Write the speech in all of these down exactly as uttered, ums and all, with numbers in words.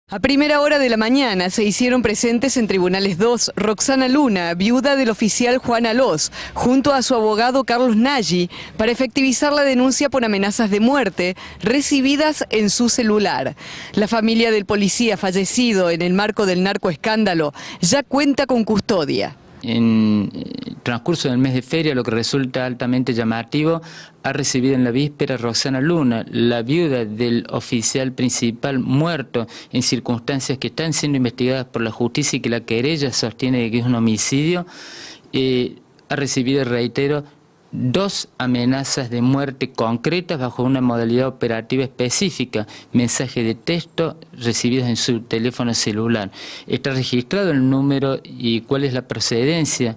A primera hora de la mañana se hicieron presentes en Tribunales dos Roxana Luna, viuda del oficial Juan Alós, junto a su abogado Carlos Nagy, para efectivizar la denuncia por amenazas de muerte recibidas en su celular. La familia del policía fallecido en el marco del narcoescándalo ya cuenta con custodia. En el transcurso del mes de feria, lo que resulta altamente llamativo, ha recibido en la víspera Roxana Luna, la viuda del oficial principal muerto en circunstancias que están siendo investigadas por la justicia y que la querella sostiene que es un homicidio, eh, ha recibido, reitero, dos amenazas de muerte concretas bajo una modalidad operativa específica, mensaje de texto recibidos en su teléfono celular. Está registrado el número y cuál es la procedencia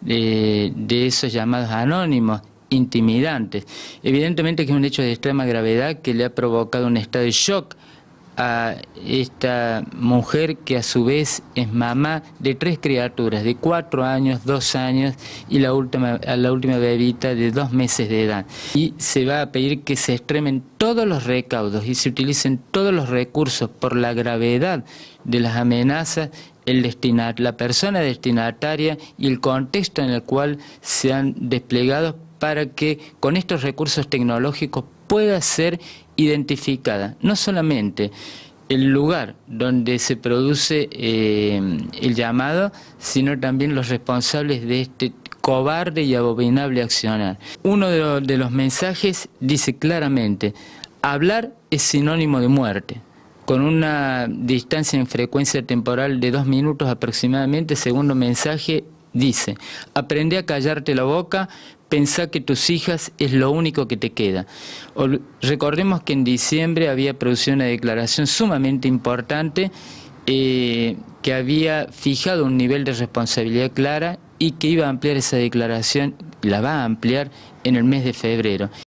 de, de esos llamados anónimos intimidantes. Evidentemente que es un hecho de extrema gravedad que le ha provocado un estado de shock a esta mujer, que a su vez es mamá de tres criaturas de cuatro años, dos años y la última, a la última bebita de dos meses de edad. Y se va a pedir que se extremen todos los recaudos y se utilicen todos los recursos por la gravedad de las amenazas, el destinar, la persona destinataria y el contexto en el cual se han desplegado, para que con estos recursos tecnológicos pueda ser identificada no solamente el lugar donde se produce eh, el llamado, sino también los responsables de este cobarde y abominable accionar. Uno de, lo, de los mensajes dice claramente: hablar es sinónimo de muerte, con una distancia en frecuencia temporal de dos minutos aproximadamente. Segundo mensaje dice: aprende a callarte la boca, pensá que tus hijas es lo único que te queda. Recordemos que en diciembre había producido una declaración sumamente importante eh, que había fijado un nivel de responsabilidad clara y que iba a ampliar esa declaración, la va a ampliar en el mes de febrero.